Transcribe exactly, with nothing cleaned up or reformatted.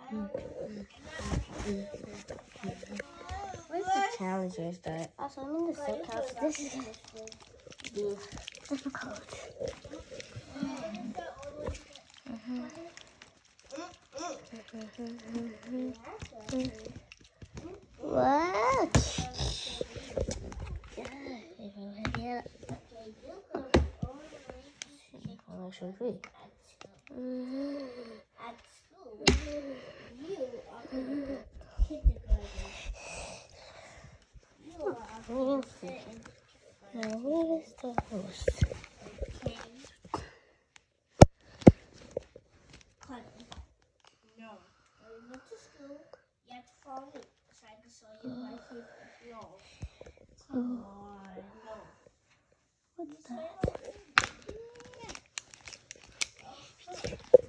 Where's the challengers though? Also, I'm in the silk house. This is difficult. What? Yeah. At school, you are kindergarten. You are now, where is the host? No, you went to school. You have to follow me, so I can show you my favorite. No. Come on, no. What's that?